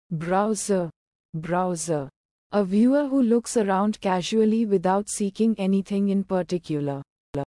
Browser. Browser. A viewer who looks around casually without seeking anything in particular.